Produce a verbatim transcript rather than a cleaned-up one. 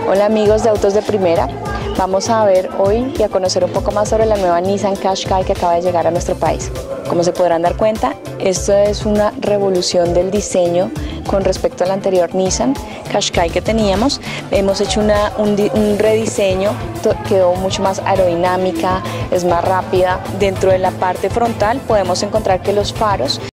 Hola amigos de Autos de Primera, vamos a ver hoy y a conocer un poco más sobre la nueva Nissan Qashqai que acaba de llegar a nuestro país. Como se podrán dar cuenta, esto es una revolución del diseño con respecto al anterior Nissan Qashqai que teníamos. Hemos hecho una, un, un rediseño, quedó mucho más aerodinámica, es más rápida. Dentro de la parte frontal podemos encontrar que los faros